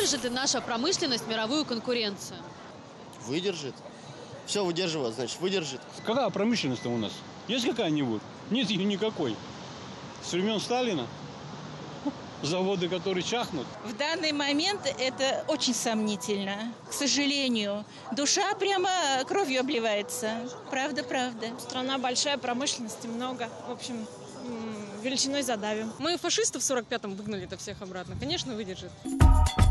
Выдержит ли наша промышленность мировую конкуренцию? Выдержит. Все выдерживает, значит, выдержит. Какая промышленность-то у нас? Есть какая-нибудь? Нет ее никакой. С времен Сталина. Заводы, которые чахнут. В данный момент это очень сомнительно. К сожалению, душа прямо кровью обливается. Правда, правда. Страна большая, промышленности много. В общем, величиной задавим. Мы фашистов в 45-м выгнали-то всех обратно. Конечно, выдержит.